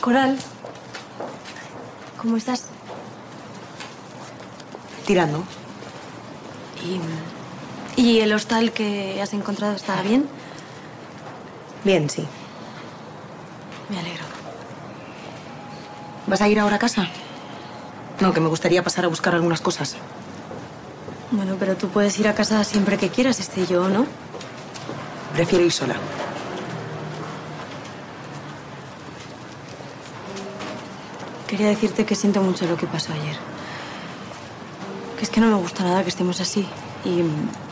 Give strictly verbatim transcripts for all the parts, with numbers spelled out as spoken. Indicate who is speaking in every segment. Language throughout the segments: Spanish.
Speaker 1: Coral, ¿cómo estás?
Speaker 2: Tirando.
Speaker 1: ¿Y, ¿Y el hostal que has encontrado está bien?
Speaker 2: Bien, sí.
Speaker 1: Me alegro.
Speaker 2: ¿Vas a ir ahora a casa? No, que me gustaría pasar a buscar algunas cosas.
Speaker 1: Bueno, pero tú puedes ir a casa siempre que quieras, esté yo, ¿no?
Speaker 2: Prefiero ir sola.
Speaker 1: Quería decirte que siento mucho lo que pasó ayer. Que es que no me gusta nada que estemos así. Y...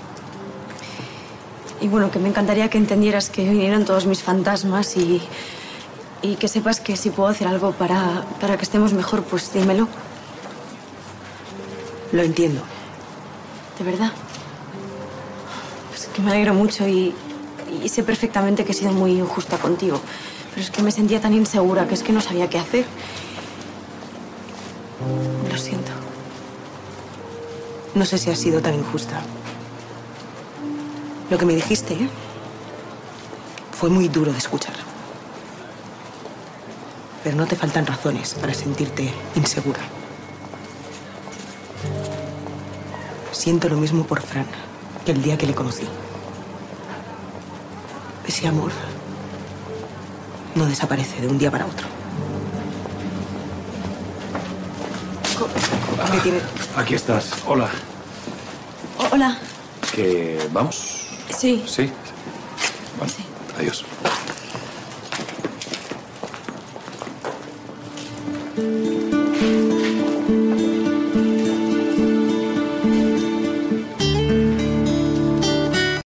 Speaker 1: Y bueno, que me encantaría que entendieras que vinieron todos mis fantasmas y... Y que sepas que si puedo hacer algo para, para que estemos mejor, pues dímelo.
Speaker 2: Lo entiendo.
Speaker 1: ¿De verdad? Pues que me alegro mucho y, y sé perfectamente que he sido muy injusta contigo. Pero es que me sentía tan insegura que es que no sabía qué hacer. Lo siento.
Speaker 2: No sé si has sido tan injusta. Lo que me dijiste, ¿eh? Fue muy duro de escuchar. Pero no te faltan razones para sentirte insegura. Siento lo mismo por Fran que el día que le conocí. Ese amor no desaparece de un día para otro. ¿Qué
Speaker 3: Ah,
Speaker 2: tiene?
Speaker 3: aquí estás. Hola.
Speaker 1: Oh, hola.
Speaker 3: ¿Que vamos?
Speaker 1: Sí.
Speaker 3: ¿Sí? Bueno,
Speaker 1: Sí.
Speaker 3: adiós.